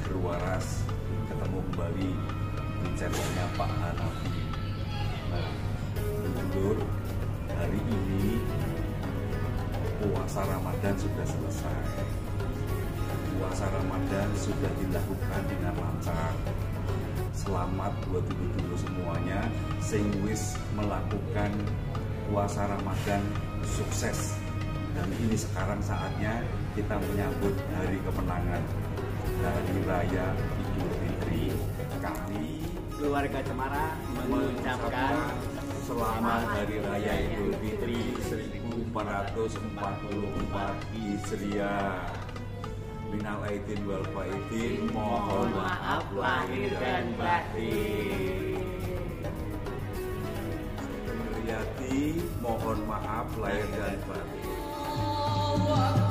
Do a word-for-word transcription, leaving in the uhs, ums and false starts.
berwaras ketemu kembali di channelnya Pak Hanafi. Nah, dulur, hari ini puasa Ramadan sudah selesai. Puasa Ramadan sudah dilakukan dengan lancar. Selamat buat dulur-dulur semuanya sing wis melakukan puasa Ramadan sukses. Dan ini sekarang saatnya kita menyambut hari kemenangan, hari raya Idul Fitri. Kami keluarga Cemara mengucapkan selamat hari raya Idul Fitri seribu empat ratus empat puluh empat Hijriah. Minal aidin wal faizin, mohon maaf lahir dan batin. Riyati, mohon maaf lahir dan batin.